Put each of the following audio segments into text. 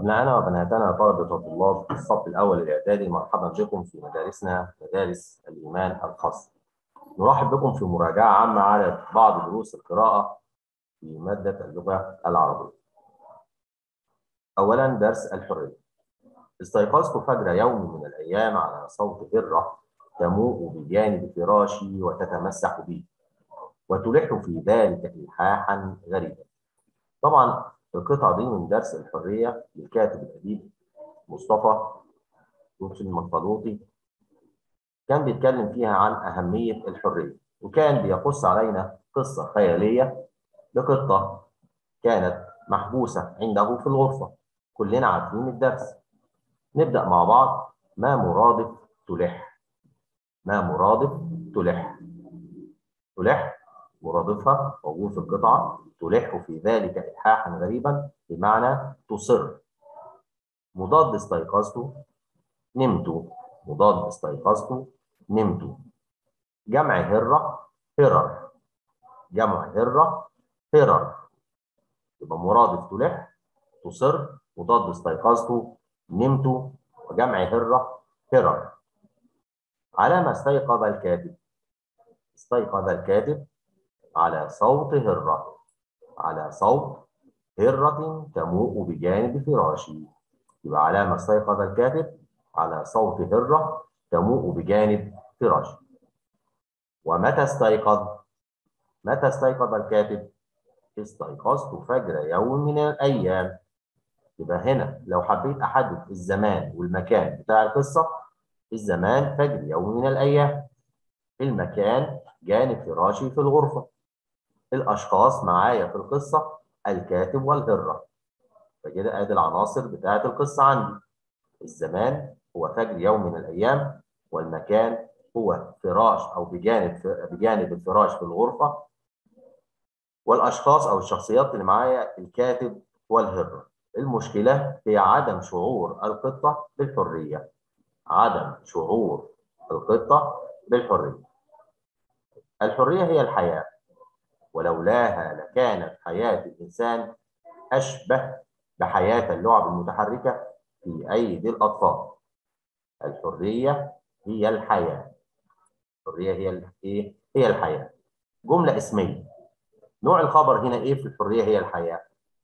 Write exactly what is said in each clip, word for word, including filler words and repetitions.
أبناءنا وبناتنا طلبة وطلاب الصف الأول الإعدادي، مرحبا بكم في مدارسنا مدارس الإيمان الخاصة. نرحب بكم في مراجعة عامة على بعض دروس القراءة في مادة اللغة العربية. أولاً درس الحرية. استيقظت فجر يوم من الأيام على صوت هرة تموء بجانب فراشي وتتمسح بي وتلح في ذلك إلحاحاً غريباً. طبعاً القطعة دي من درس الحرية للكاتب الأديب مصطفى لطفي المنفلوطي. كان بيتكلم فيها عن أهمية الحرية، وكان بيقص علينا قصة خيالية لقطة كانت محبوسة عنده في الغرفة. كلنا عارفين الدرس. نبدأ مع بعض. ما مرادف تلح؟ ما مرادف تلح؟ تلح مرادفها موجود في القطعة. تلح في ذلك إلحاحا غريبا بمعنى تصر. مضاد استيقظت نمت. مضاد استيقظت نمت. جمع هرة هرر. جمع هرة هرر. يبقى مرادف تلح تصر، مضاد استيقظت نمت، وجمع هرة هرر. على ما استيقظ الكاتب؟ استيقظ الكاتب على صوت هرة. على صوت هرة تموء بجانب فراشي. يبقى على ما استيقظ الكاتب على صوت هرة تموء بجانب فراشي. ومتى استيقظ؟ متى استيقظ الكاتب؟ استيقظت فجر يوم من الأيام. يبقى هنا لو حبيت أحدد الزمان والمكان بتاع القصة، الزمان فجر يوم من الأيام، المكان جانب فراشي في الغرفة، الأشخاص معايا في القصة الكاتب والهرة. فكده آدي العناصر بتاعت القصة عندي. الزمان هو فجر يوم من الأيام، والمكان هو فراش أو بجانب بجانب الفراش في الغرفة، والأشخاص أو الشخصيات اللي معايا الكاتب والهرة. المشكلة هي عدم شعور القطة بالحرية. عدم شعور القطة بالحرية. الحرية هي الحياة، ولولاها لكانت حياة الإنسان أشبه بحياة اللعب المتحركة في أيدي الأطفال. الحرية هي الحياة. الحرية هي إيه؟ هي الحياة. جملة اسمية. نوع الخبر هنا إيه في الحرية هي الحياة؟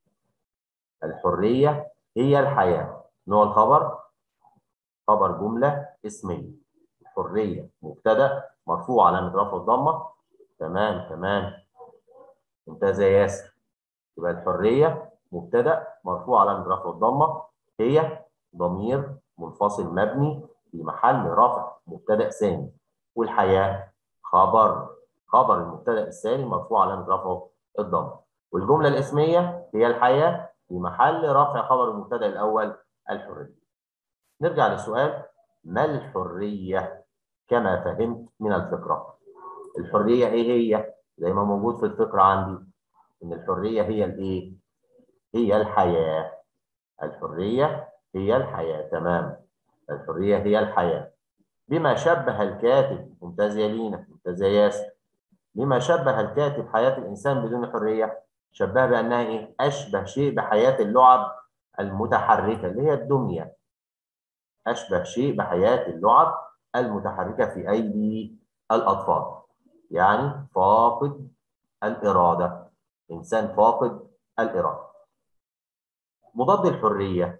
الحرية هي الحياة. نوع الخبر خبر جملة اسمية. الحرية مبتدأ مرفوع علامة رفعه الضمة. تمام تمام ممتاز يا ياسر. يبقى الحرية مبتدأ مرفوع علامة رفعه الضمة. هي ضمير منفصل مبني في محل رفع مبتدأ ثاني. والحياة خبر خبر المبتدأ الثاني مرفوع علامة رفعه الضمة. والجملة الاسمية هي الحياة في محل رفع خبر المبتدأ الأول الحرية. نرجع للسؤال: ما الحرية كما فهمت من الفكرة؟ الحرية ايه هي؟ زي ما موجود في الفكرة عندي ان الحرية هي الايه؟ هي الحياة. الحرية هي الحياة. تمام. الحرية هي الحياة. بما شبه الكاتب، ممتاز يا لينا، ممتاز يا ياسر، بما شبه الكاتب حياة الإنسان بدون حرية، شبه بأنها ايه؟ أشبه شيء بحياة اللعب المتحركة اللي هي الدمية. أشبه شيء بحياة اللعب المتحركة في أيدي الأطفال، يعني فاقد الإرادة، إنسان فاقد الإرادة. مضاد الحرية.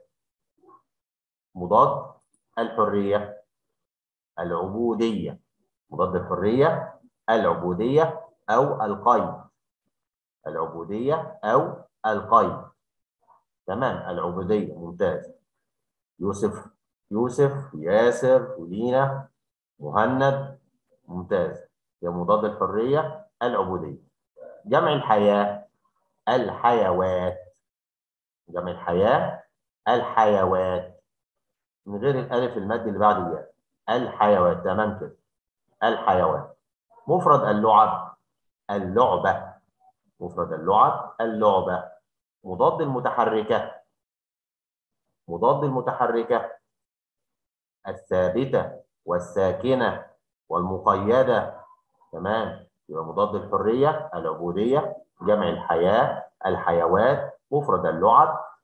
مضاد الحرية العبودية. مضاد الحرية العبودية أو القيد. العبودية أو القيد. تمام. العبودية. ممتاز. يوسف يوسف ياسر ولينا مهند. ممتاز. هي مضاد الحرية العبودية. جمع الحياة الحيوات. جمع الحياة الحيوات من غير الألف المادي اللي بعد الياء. الحيوات. تمام كده. الحيوات. مفرد اللعب اللعبة. مفرد اللعب اللعبة. مضاد المتحركة. مضاد المتحركة الثابتة والساكنة والمقيدة. تمام. يبقى مضاد الحرية العبودية، جمع الحياة الحيوات، مفرد اللعب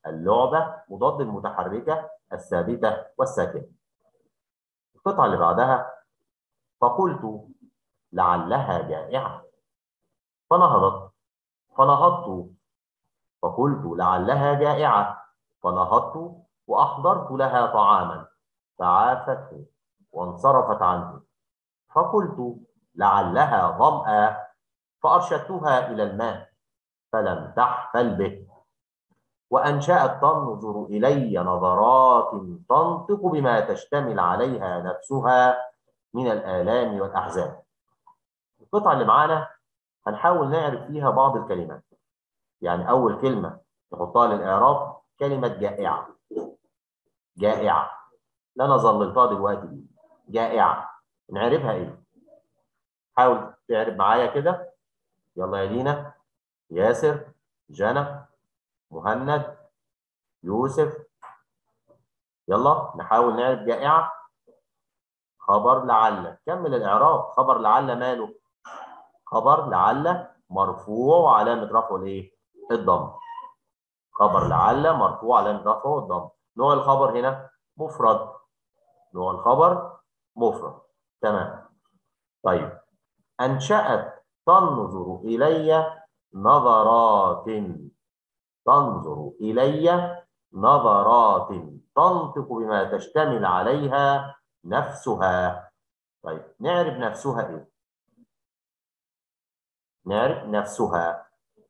اللعبة مضاد المتحركة الثابتة والساكنة. القطعة اللي بعدها فقلت لعلها جائعة فنهضت فنهضت فقلت لعلها جائعة فنهضت وأحضرت لها طعاما فعافته وانصرفت عنه. فقلت لعلها ظمأ فأرشدتها إلى الماء فلم تحفل به. وأنشأت تنظر إلي نظرات تنطق بما تشتمل عليها نفسها من الآلام والأحزان. القطعة اللي معانا هنحاول نعرف فيها بعض الكلمات. يعني أول كلمة نحطها للإعراب كلمة جائعة. جائعة اللي أنا ظللتها دلوقتي دي جائعة، نعرفها إيه؟ حاول تعرف معايا كده. يلا يا دينا، ياسر، جنى، مهند، يوسف، يلا نحاول نعرف جائعة. خبر لعل، كمل الإعراب. خبر لعل ماله؟ خبر لعل مرفوع وعلامة رفعه الإيه؟ الضم. خبر لعل مرفوع علامة رفعه الضم. نوع الخبر هنا مفرد. نوع الخبر مفرد. تمام. طيب، أنشأت تنظر إلي نظرات. تنظر إلي نظرات تنطق بما تشتمل عليها نفسها. طيب، نعرف نفسها إيه؟ نعرف نفسها.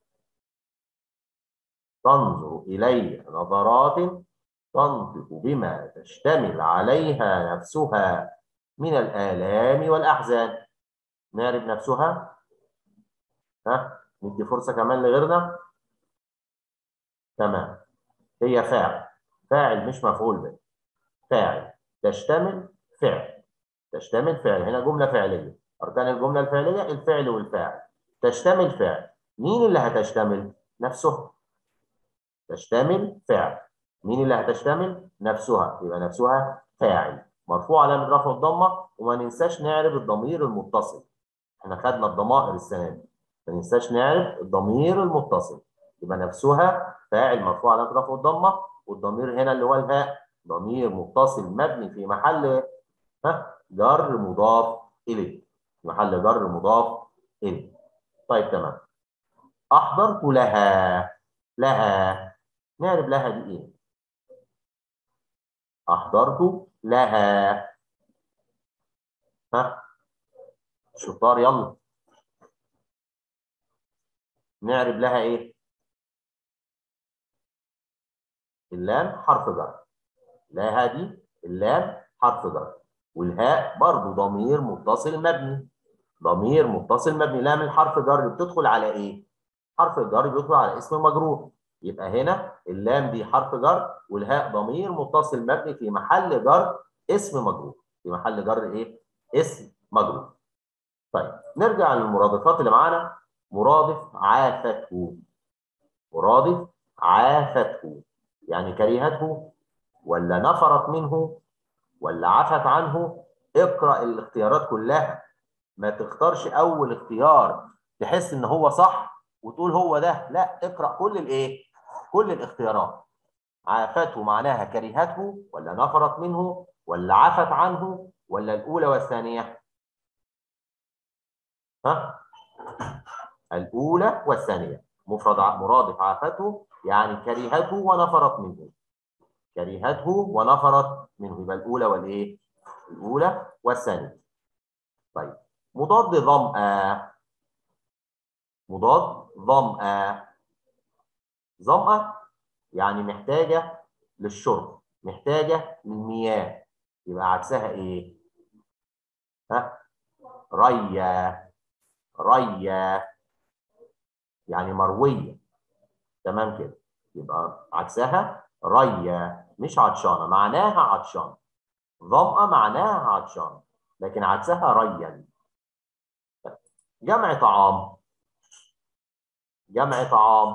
تنظر إلي نظرات تنطق بما تشتمل عليها نفسها من الآلام والأحزان. نعرف نفسها. ها، ندي فرصة كمان لغيرنا. تمام. هي فاعل. فاعل مش مفعول به. فاعل. تشتمل فعل. تشتمل فعل. هنا جملة فعلية. أركان الجملة الفعلية الفعل والفاعل. تشتمل فعل. مين اللي هتشتمل؟ نفسها. تشتمل فعل. مين اللي هتشتمل؟ نفسها. يبقى نفسها فاعل مرفوع علامة رفع الضمة. وما ننساش نعرف الضمير المتصل. احنا خدنا الضمائر السنة دي، ما ننساش نعرف الضمير المتصل. يبقى نفسها فاعل مرفوع علامة رفع الضمة، والضمير هنا اللي هو الهاء ضمير متصل مبني في محل ها جر مضاف إليه. في محل جر مضاف إليه. طيب تمام. أحضرت لها. لها نعرف لها دي إيه؟ أحضرت لها. ها شطار، يلا نعرف لها إيه؟ اللام حرف جر. لها دي اللام حرف جر، والهاء برضو ضمير متصل مبني. ضمير متصل مبني. لام الحرف جر بتدخل على ايه؟ حرف الجر بيدخل على اسم مجرور. يبقى هنا اللام دي حرف جر، والهاء ضمير متصل مبني في محل جر اسم مجرور. في محل جر ايه؟ اسم مجرور. طيب، نرجع للمرادفات اللي معانا. مرادف عافته. مرادف عافته يعني كرهته ولا نفرت منه ولا عفت عنه. اقرأ الاختيارات كلها. ما تختارش اول اختيار تحس ان هو صح وتقول هو ده، لا، اقرأ كل الايه؟ كل الاختيارات. عافته معناها كرهته ولا نفرت منه ولا عفت عنه ولا الاولى والثانية؟ ها، الاولى والثانية. مفرد مرادف عافته يعني كرهته ونفرت منه. كرهته ونفرت منه، يبقى الاولى والايه؟ الاولى والثانية. طيب، مضاد ظمأ. مضاد ظمأ. ظمأ يعني محتاجة للشرب، محتاجة للمياه. يبقى عكسها ايه؟ ها، ريا. ريا يعني مروية. تمام كده. يبقى عكسها ريا، مش عطشانة. معناها عطشان. ظمأ معناها عطشان، لكن عكسها ريا. جمع طعام. جمع طعام.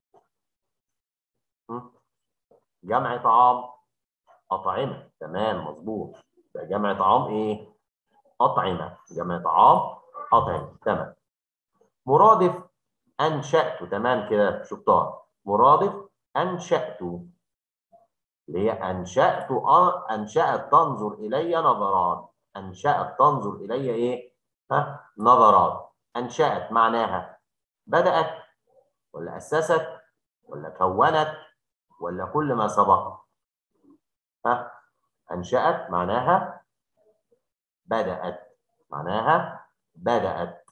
جمع طعام أطعمة. تمام مظبوط. يبقى جمع طعام إيه؟ أطعمة. جمع طعام أطعمة. تمام. مرادف أنشأت. تمام كده شطار. مرادف أنشأت، اللي هي أنشأت أنشأت تنظر إلي نظرات، أنشأت تنظر إلي إيه؟ ها؟ نظرات. أنشأت معناها بدأت ولا أسست ولا كونت ولا كل ما سبق؟ ها؟ أنشأت معناها بدأت، معناها بدأت،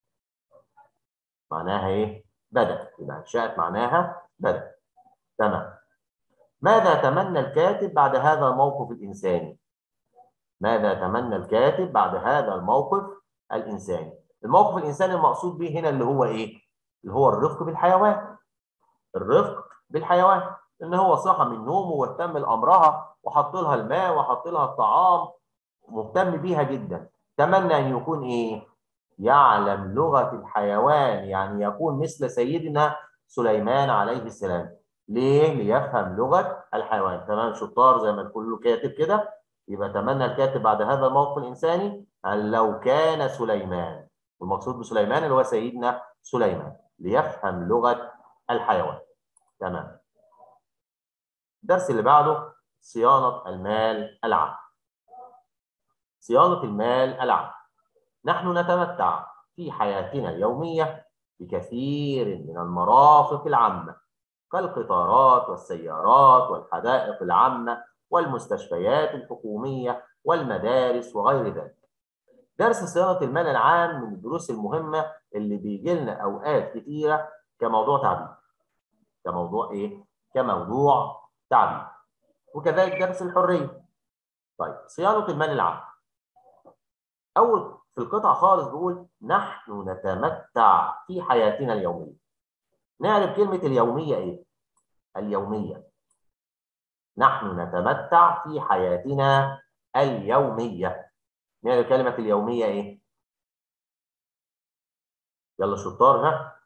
معناها إيه؟ بدأت، يبقى أنشأت معناها بدأت. تمام. ماذا تمنى الكاتب بعد هذا الموقف الإنساني؟ ماذا تمنى الكاتب بعد هذا الموقف الإنساني؟ الموقف الإنساني المقصود به هنا اللي هو إيه؟ اللي هو الرفق بالحيوان. الرفق بالحيوان، إن هو صحى من نومه واهتم لأمرها وحط لها الماء وحط لها الطعام، مهتم بيها جدا. تمنى أن يكون إيه؟ يعلم لغة الحيوان، يعني يكون مثل سيدنا سليمان عليه السلام. ليه؟ ليفهم لغة الحيوان. تمام، شطار زي ما الكل كاتب كده. يبقى تمنى الكاتب بعد هذا الموقف الإنساني أن لو كان سليمان، والمقصود بسليمان اللي هو سيدنا سليمان، ليفهم لغة الحيوان. تمام. الدرس اللي بعده صيانة المال العام. صيانة المال العام. نحن نتمتع في حياتنا اليومية بكثير من المرافق العامة كالقطارات والسيارات والحدائق العامة والمستشفيات الحكومية والمدارس وغير ذلك. درس صيانة المال العام من الدروس المهمة اللي بيجي لنا أوقات كثيرة كموضوع تعبير. كموضوع إيه؟ كموضوع تعبير. وكذلك درس الحرية. طيب، صيانة المال العام. أول في القطعة خالص بيقول نحن نتمتع في حياتنا اليومية. نعرف كلمة اليومية إيه؟ اليومية. نحن نتمتع في حياتنا اليومية. نعرف كلمة اليومية إيه؟ يلا شطار، ها؟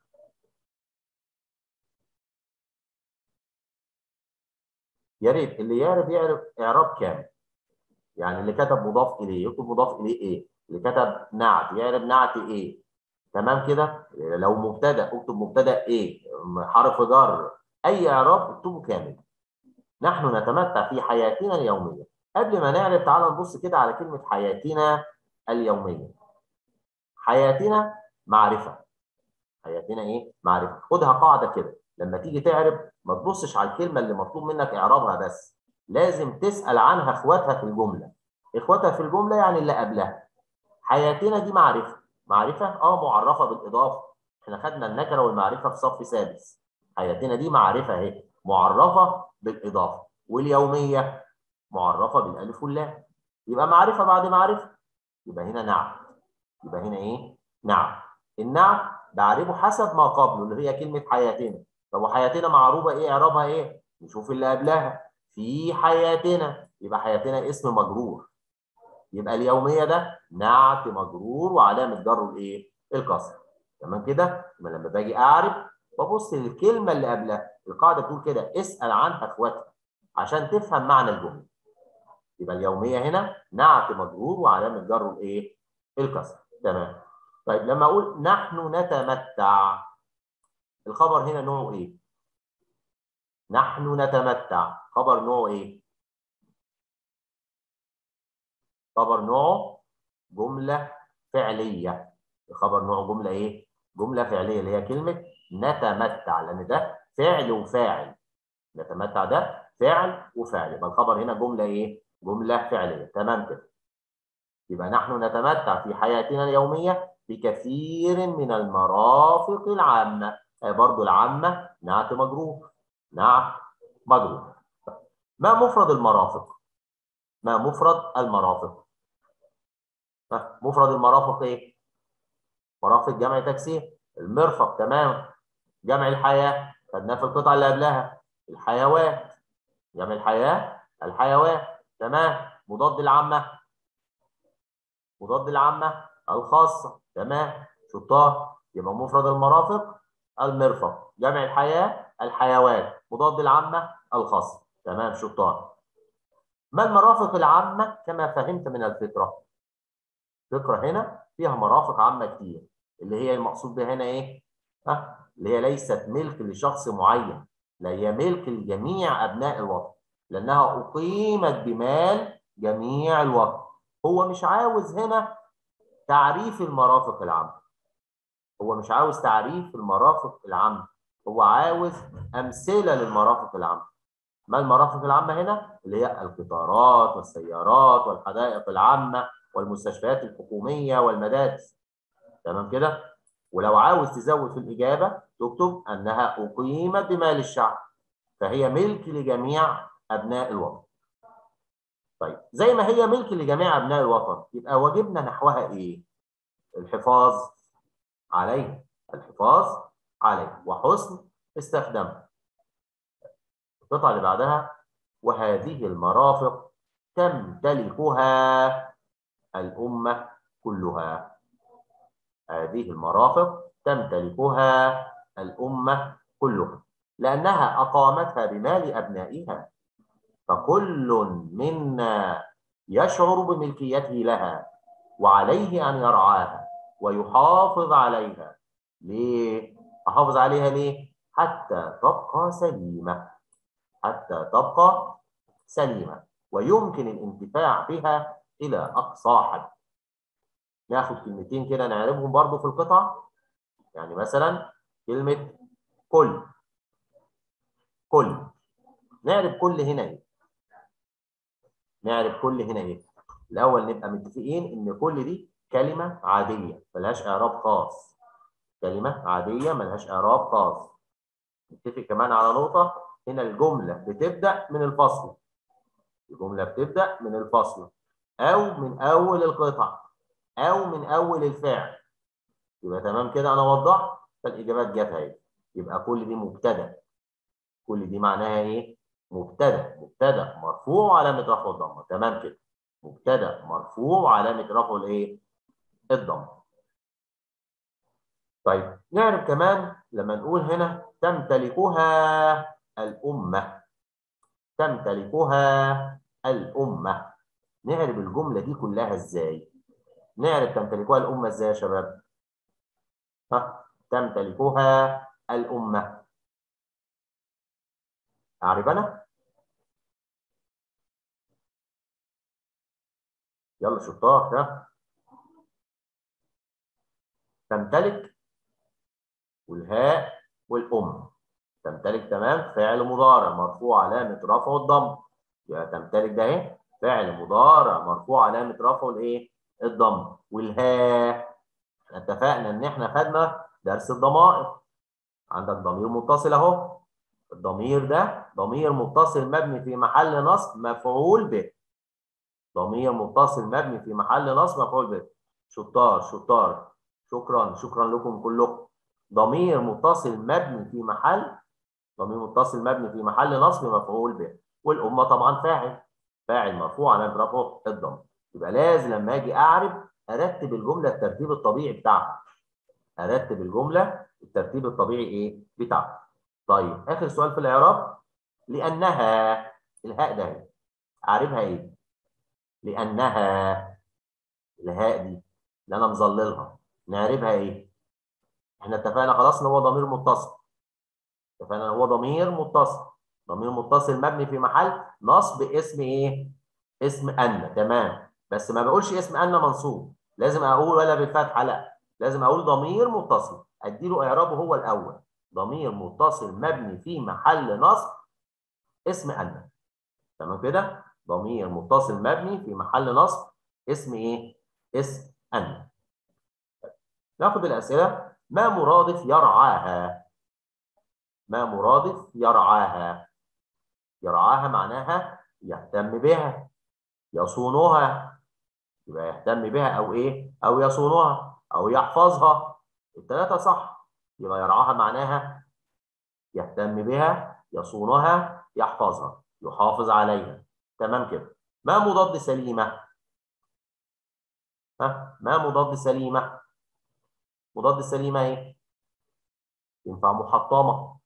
يا ريت اللي يعرف يعرف إعراب كامل. يعني اللي كتب مضاف إليه يكتب مضاف إليه إيه؟ اللي كتب نعت يعرف نعت إيه؟ تمام كده؟ لو مبتدأ اكتب مبتدأ إيه؟ حرف جر، أي إعراب اكتبه كامل. نحن نتمتع في حياتنا اليومية. قبل ما نعرف تعال نبص كده على كلمة حياتنا اليومية. حياتنا معرفة. حياتنا إيه؟ معرفة. خدها قاعدة كده، لما تيجي تعرف ما تبصش على الكلمة اللي مطلوب منك إعرابها بس، لازم تسأل عنها إخواتها في الجملة. إخواتها في الجملة يعني اللي قبلها. حياتنا دي معرفة. معرفة اه معرفة بالإضافة. احنا خدنا النكرة والمعرفة في صف سادس. حياتنا دي معرفة اهي معرفة بالإضافة، واليومية معرفة بالألف واللام. يبقى معرفة بعد معرفة، يبقى هنا نعم. يبقى هنا ايه؟ نعم. النعم بعربه حسب ما قبله اللي هي كلمة حياتنا. طب وحياتنا معروبة ايه؟ اعرابها ايه؟ نشوف اللي قبلها. في حياتنا، يبقى حياتنا اسم مجرور. يبقى اليوميه ده نعت مجرور وعلامه جره الايه؟ الكسر. تمام كده؟ يبقى لما باجي اعرف ببص للكلمه اللي قبلها. القاعده بتقول كده اسال عنها اخواتها عشان تفهم معنى الجمله. يبقى اليوميه هنا نعت مجرور وعلامه جره الايه؟ الكسر. تمام. طيب لما اقول نحن نتمتع، الخبر هنا نوعه ايه؟ نحن نتمتع خبر نوعه ايه؟ خبر نوعه جمله فعليه. الخبر نوعه جمله ايه؟ جمله فعليه اللي هي كلمه نتمتع، لان ده فعل وفاعل. نتمتع ده فعل وفاعل، يبقى الخبر هنا جمله ايه؟ جمله فعليه. تمام كده. يبقى نحن نتمتع في حياتنا اليوميه بكثير من المرافق العامه. آه برضو العامه نعت مجرور. نعت مجرور. ما مفرد المرافق؟ ما مفرد المرافق؟ مفرد المرافق ايه؟ مرافق جمع تكسير. المرفق. تمام. جمع الحياة خدناه في القطعة اللي قبلها. الحيوات. جمع الحياة الحيوات. تمام. مضاد العامة. مضاد العامة الخاصة. تمام. شطار. يبقى مفرد المرافق المرفق. جمع الحياة الحيوات. مضاد العامة الخاصة. تمام. شطار. ما المرافق العامة كما فهمت من الفكرة؟ الفكرة هنا فيها مرافق عامة كتير، اللي هي المقصود بها هنا ايه؟ ها؟ اللي هي ليست ملك لشخص معين. لا، هي ملك لجميع أبناء الوطن، لأنها أقيمت بمال جميع الوطن. هو مش عاوز هنا تعريف المرافق العامة، هو مش عاوز تعريف المرافق العامة، هو عاوز أمثلة للمرافق العامة. ما المرافق العامة هنا؟ اللي هي القطارات والسيارات والحدائق العامة والمستشفيات الحكومية والمدارس. تمام كده؟ ولو عاوز تزود في الإجابة تكتب أنها أقيمت بمال الشعب، فهي ملك لجميع أبناء الوطن. طيب، زي ما هي ملك لجميع أبناء الوطن، يبقى واجبنا نحوها إيه؟ الحفاظ عليه، الحفاظ عليه وحسن استخدامها. القطعة اللي بعدها: وهذه المرافق تمتلكها الأمة كلها. هذه المرافق تمتلكها الأمة كلها، لأنها أقامتها بمال أبنائها، فكل منا يشعر بملكيته لها، وعليه أن يرعاها ويحافظ عليها. ليه؟ أحافظ عليها ليه؟ حتى تبقى سليمة، حتى تبقى سليمة ويمكن الانتفاع بها إلى أقصى حد. ناخد كلمتين كده نعرفهم برضو في القطعة. يعني مثلا كلمة كل، كل نعرف كل هنا إيه؟ نعرف كل هنا إيه؟ الأول نبقى متفقين إن كل دي كلمة عادية ملهاش إعراب خاص، كلمة عادية ملهاش إعراب خاص. نتفق كمان على نقطة، هنا الجملة بتبدأ من الفصل، الجملة بتبدأ من الفصل أو من أول القطعة أو من أول الفعل. يبقى تمام كده، أنا وضحت فالإجابات جت أهي. يبقى كل دي مبتدأ، كل دي معناها إيه؟ مبتدأ، مبتدأ مرفوع وعلامة رفعه الضمة. تمام كده، مبتدأ مرفوع وعلامة رفعه الإيه؟ الضمة. طيب، نعرف كمان لما نقول هنا تمتلكها الأمة، تمتلكها الأمة، نعرف الجملة دي كلها إزاي؟ نعرف تمتلكها الأمة إزاي يا شباب؟ ها، تمتلكها الأمة، أعرف أنا؟ يلا شطار. ها، تمتلك والهاء والأم. تمتلك تمام، فعل مضارع مرفوع علامة رفعه الضم. يبقى تمتلك ده اهي فعل مضارع مرفوع علامة رفعه الايه؟ الضم. والهاء اتفقنا ان احنا خدنا درس الضمائر. عندك ضمير متصل اهو، الضمير ده ضمير متصل مبني في محل نصب مفعول به، ضمير متصل مبني في محل نصب مفعول به. شطار شطار، شكرا شكرا لكم كلكم. ضمير متصل مبني في محل، ضمير متصل مبني في محل نصب مفعول به. والأمة طبعا فاعل، فاعل مرفوع علامة رفعه الضم. يبقى لازم لما اجي اعرف ارتب الجمله الترتيب الطبيعي بتاعها، ارتب الجمله الترتيب الطبيعي ايه بتاعها. طيب، اخر سؤال في الاعراب: لانها، الهاء ده اعرفها ايه؟ لانها، الهاء دي اللي انا مظللها نعرفها ايه؟ احنا اتفقنا خلاص ان هو ضمير متصل، اتفقنا ان هو ضمير متصل، ضمير متصل مبني في محل نصب اسم ايه؟ اسم ان. تمام، بس ما بقولش اسم ان منصوب، لازم اقول ولا بالفتحه، لا، لازم اقول ضمير متصل اديله اعرابه هو الاول. ضمير متصل مبني في محل نصب اسم ان. تمام كده، ضمير متصل مبني في محل نصب اسم ايه؟ اسم ان. ناخد الاسئله. ما مرادف يرعاها؟ ما مرادف يرعاها؟ يرعاها معناها يهتم بها، يصونها. يبقى يهتم بها او ايه؟ او يصونها او يحفظها، الثلاثه صح. يبقى يرعاها معناها يهتم بها، يصونها، يحفظها، يحافظ عليها. تمام كده. ما مضاد سليمه؟ ها، ما مضاد سليمه؟ مضاد سليمه ايه؟ ينفع محطمه،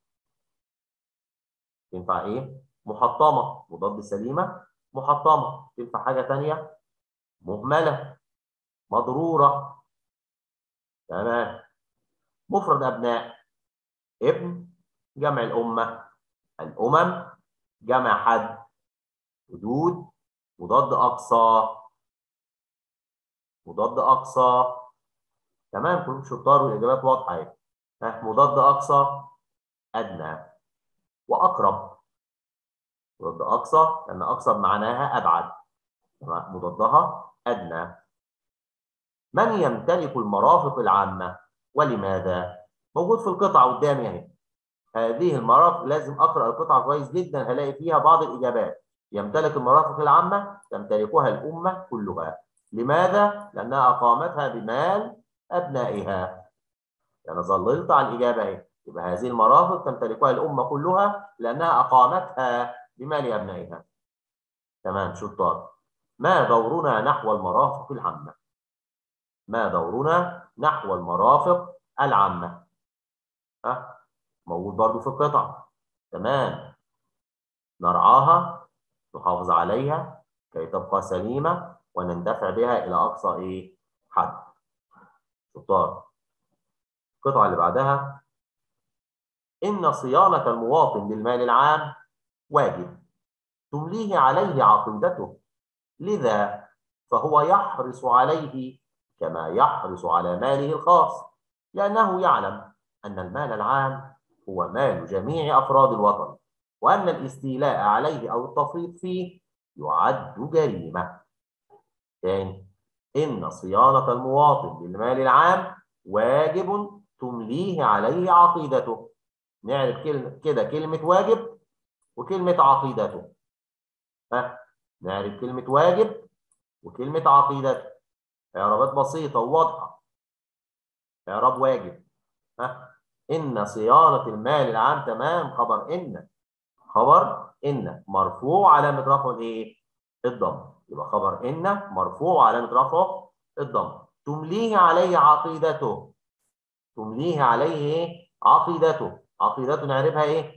ينفع ايه؟ محطمه. مضاد سليمه محطمه. تنفع حاجه ثانيه؟ مهمله، مضروره. تمام. مفرد ابناء: ابن، جمع الامه الأمم جمع حد، حدود مضاد أقصى، مضاد أقصى. تمام، كلكم شطار والإجابات واضحة اهي. مضاد أقصى أدنى وأقرب. مضاد أقصى لأن أقصى معناها أبعد، مضادها أدنى. من يمتلك المرافق العامة ولماذا؟ موجود في القطعة قدامي اهي. هذه المرافق لازم أقرأ القطعة كويس جدا، هلاقي فيها بعض الإجابات. يمتلك المرافق العامة تمتلكها الأمة كلها. لماذا؟ لأنها أقامتها بمال أبنائها. يعني ظللت على الإجابة اهي. يبقى هذه المرافق تمتلكها الأمة كلها لأنها أقامتها بمال أبنائها. تمام شطار. ما دورنا نحو المرافق العامة؟ ما دورنا نحو المرافق العامة؟ ها؟ موجود برضو في القطعة. تمام. نرعاها، نحافظ عليها كي تبقى سليمة، ونندفع بها إلى أقصى إيه؟ حد. شطار. القطعة اللي بعدها: إن صيانة المواطن للمال العام واجب تمليه عليه عقيدته، لذا فهو يحرص عليه كما يحرص على ماله الخاص، لأنه يعلم أن المال العام هو مال جميع أفراد الوطن، وأن الاستيلاء عليه أو التفريط فيه يعد جريمة. تاني: إن صيانة المواطن للمال العام واجب تمليه عليه عقيدته. نعرف كلمة كده كلمة واجب وكلمة عقيدته. ها؟ نعرف كلمة واجب وكلمة عقيدته. إعرابات بسيطة وواضحة. إعراب واجب: ها؟ إن صيانة المال العام. تمام. خبر إن، خبر إن مرفوع علامة رفعه الإيه؟ الضم. يبقى خبر إن مرفوع علامة رفعه الضم. تمليه عليه عقيدته. تمليه عليه إيه؟ عقيدته. عقيدته نعرفها إيه؟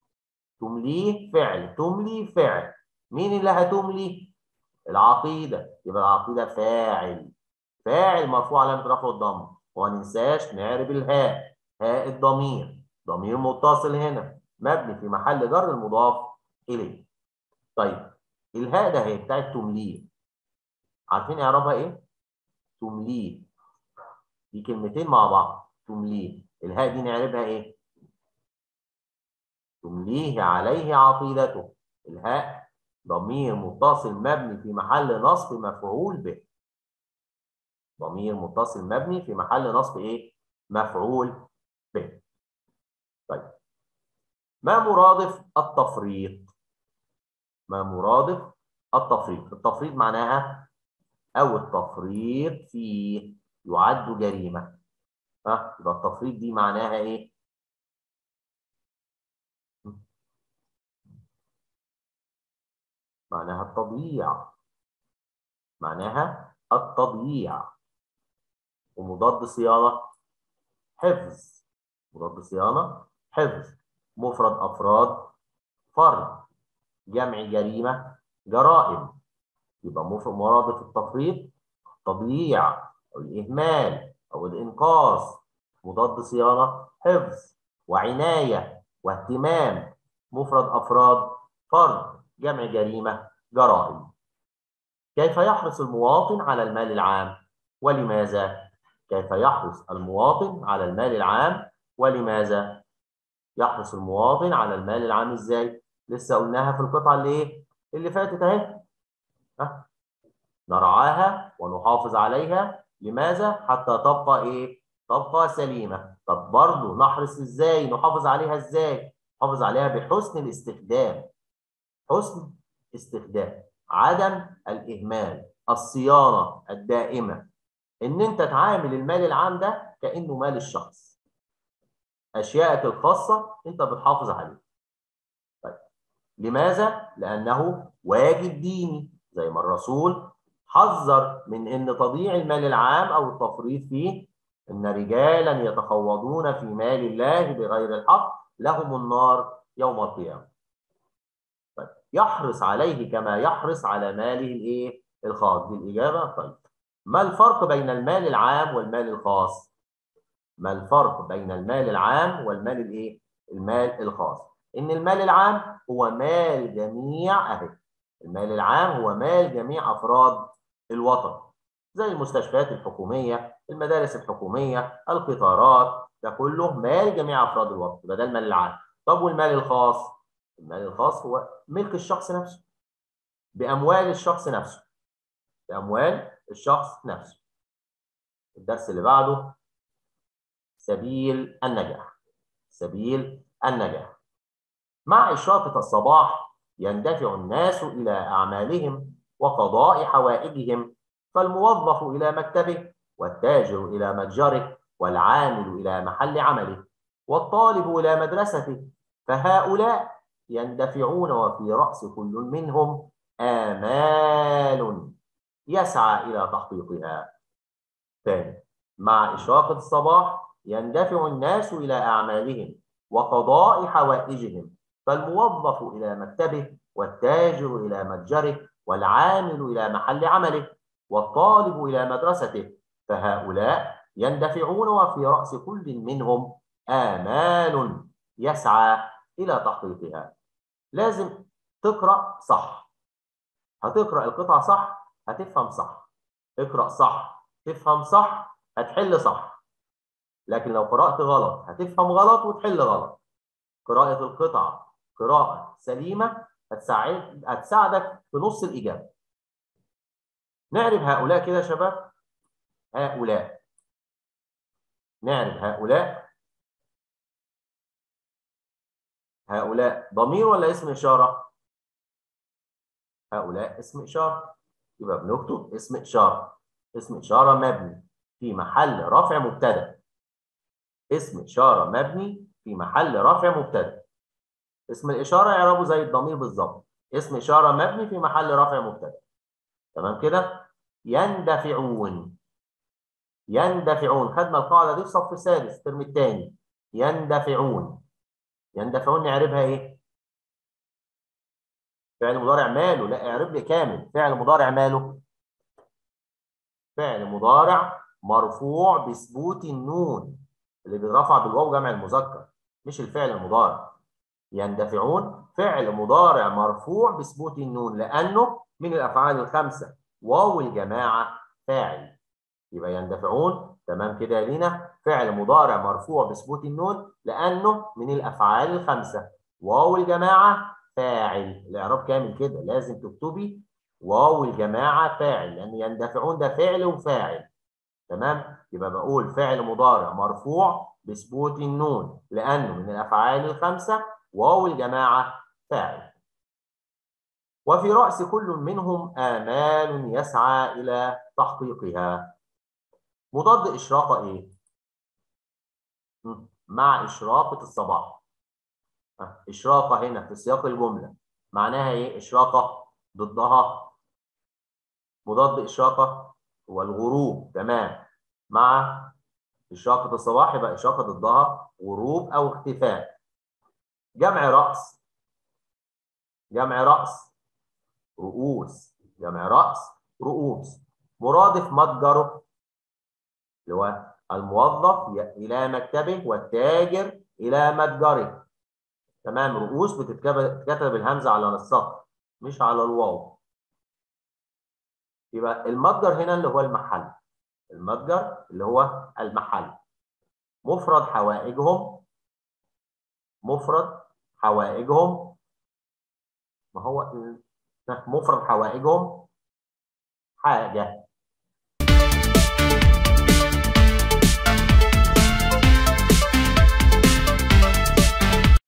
تمليه فعل. تملي فعل. مين اللي هتملي؟ العقيدة. يبقى العقيدة فاعل. فاعل مرفوع علامة رفعه الضم. وما ننساش نعرف الهاء. هاء الضمير، ضمير متصل هنا مبني في محل جر المضاف إليه. طيب الهاء ده هي بتاعت تمليه. عارفين إعرابها إيه؟ تمليه. دي كلمتين مع بعض. تمليه. الهاء دي نعرفها إيه؟ تمليه عليه عقيدته. الهاء ضمير متصل مبني في محل نصب مفعول به. ضمير متصل مبني في محل نصب ايه؟ مفعول به. طيب ما مرادف التفريط؟ ما مرادف التفريط؟ التفريط معناها او التفريط فيه يعد جريمة. ها يبقى التفريط دي معناها ايه؟ معناها التضييع. معناها التضييع. ومضاد صيانة حفظ. مضاد صيانة حفظ. مفرد أفراد فرد. جمع جريمة جرائم. يبقى مرادف التفريط تضييع أو الإهمال أو الإنقاص. مضاد صيانة حفظ وعناية واهتمام. مفرد أفراد فرد. جمع جريمة جرائم. كيف يحرص المواطن على المال العام ولماذا؟ كيف يحرص المواطن على المال العام ولماذا؟ يحرص المواطن على المال العام ازاي؟ لسه قلناها في القطعه اللي ايه؟ اللي فاتت اهي. ها؟ نرعاها ونحافظ عليها. لماذا؟ حتى تبقى ايه؟ تبقى سليمه. طب برضه نحرص ازاي؟ نحافظ عليها ازاي؟ نحافظ عليها بحسن الاستخدام. حسن استخدام. عدم الاهمال. الصيانه الدائمه. ان انت تعامل المال العام ده كانه مال الشخص. اشيائك الخاصه انت بتحافظ عليها. طيب لماذا؟ لانه واجب ديني، زي ما الرسول حذر من ان تضييع المال العام او التفريط فيه. ان رجالا يتخوضون في مال الله بغير الحق لهم النار يوم القيامه. طيب يحرص عليه كما يحرص على ماله الايه؟ الخاص. دي الاجابه. طيب ما الفرق بين المال العام والمال الخاص؟ ما الفرق بين المال العام والمال الايه؟ المال الخاص. إن المال العام هو مال جميع أهل المال العام هو مال جميع أفراد الوطن، زي المستشفيات الحكومية، المدارس الحكومية، القطارات، ده كله مال جميع أفراد الوطن، يبقى ده المال العام. طب والمال الخاص؟ المال الخاص هو ملك الشخص نفسه، بأموال الشخص نفسه، بأموال الشخص نفسه. الدرس اللي بعده سبيل النجاح. سبيل النجاح. مع إشراقة الصباح يندفع الناس إلى أعمالهم وقضاء حوائجهم، فالموظف إلى مكتبه، والتاجر إلى متجره، والعامل إلى محل عمله، والطالب إلى مدرسته، فهؤلاء يندفعون وفي رأس كل منهم آمال يسعى إلى تحقيقها. ثاني، مع إشراقة الصباح يندفع الناس إلى أعمالهم وقضاء حوائجهم، فالموظف إلى مكتبه، والتاجر إلى متجره، والعامل إلى محل عمله، والطالب إلى مدرسته، فهؤلاء يندفعون وفي رأس كل منهم آمال يسعى إلى تحقيقها. لازم تقرأ صح. هتقرأ القطعة صح هتفهم صح. اقرأ صح تفهم صح هتحل صح. لكن لو قرأت غلط هتفهم غلط وتحل غلط. قراءة القطعة قراءة سليمة هتساعد هتساعدك في نص الإجابة. نعرف هؤلاء كده يا شباب. هؤلاء نعرف هؤلاء. هؤلاء ضمير ولا اسم إشارة؟ هؤلاء اسم إشارة، يبقى بنكتب اسم إشارة. اسم إشارة مبني في محل رفع مبتدأ. اسم إشارة مبني في محل رفع مبتدأ. اسم الإشارة إعرابه زي الضمير بالظبط. اسم إشارة مبني في محل رفع مبتدأ. تمام كده؟ يندفعون. يندفعون خدنا القاعدة دي في صف السادس الترم الثاني. يندفعون. يندفعون نعربها إيه؟ فعل مضارع ماله؟ لا اعرب لي كامل. فعل مضارع ماله؟ فعل مضارع مرفوع بثبوت النون اللي بيترفع بالواو جمع المذكر، مش الفعل المضارع. يندفعون فعل مضارع مرفوع بثبوت النون لأنه من الأفعال الخمسة. واو الجماعة فاعل. يبقى يندفعون تمام كده يا لينا فعل مضارع مرفوع بثبوت النون لأنه من الأفعال الخمسة. واو الجماعة فاعل. الإعراب كامل كده لازم تكتبي واو الجماعة فاعل، لأن يندفعون ده فعل وفاعل. تمام. يبقى بقول فعل مضارع مرفوع بثبوت النون لأنه من الأفعال الخمسة. واو الجماعة فاعل. وفي رأس كل منهم آمال يسعى إلى تحقيقها. مضاد إشراقة إيه؟ مع إشراقة الصباح. إشراقة هنا في سياق الجملة معناها إيه؟ إشراقة ضدها مضاد إشراقة هو الغروب. تمام. مع إشراقة الصباح يبقى إشراقة ضدها غروب أو اختفاء. جمع رأس. جمع رأس رؤوس. جمع رأس رؤوس. مرادف متجره اللي هو الموظف إلى مكتبه والتاجر إلى متجره. تمام. رؤوس بتتكتب بالهمزة على السطر مش على الواو. يبقى المتجر هنا اللي هو المحل. المتجر اللي هو المحل. مفرد حوائجهم. مفرد حوائجهم. ما هو مفرد حوائجهم حاجة.